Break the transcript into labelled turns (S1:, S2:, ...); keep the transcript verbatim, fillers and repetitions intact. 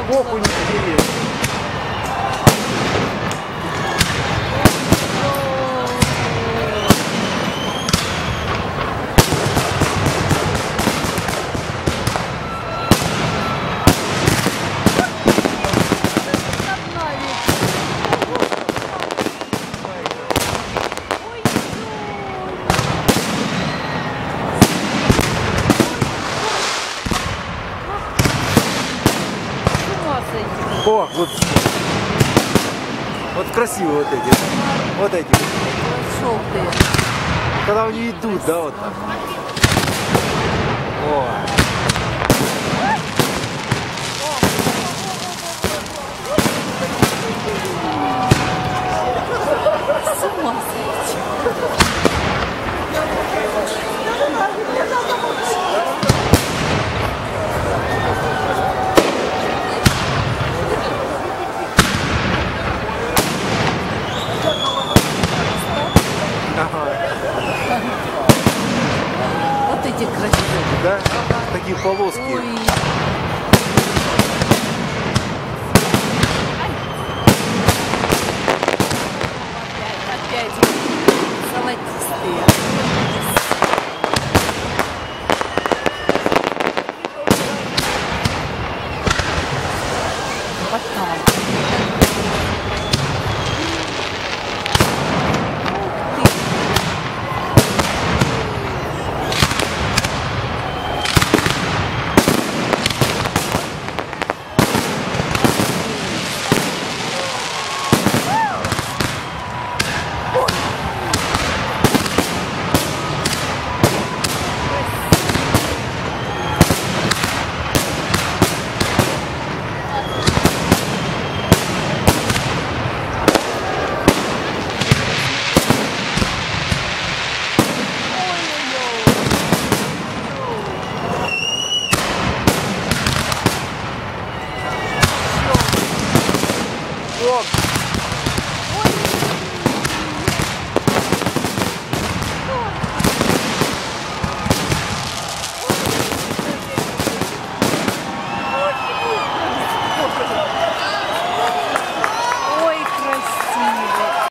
S1: сбоку не стереть. О, вот, вот красиво вот эти, вот эти.
S2: Желтые.
S1: Когда они идут, да, вот так. О.
S2: С ума сойти. Вот эти красивые.
S1: Да? Такие полоски.
S2: Ой. Опять, опять золотистые. Вот там.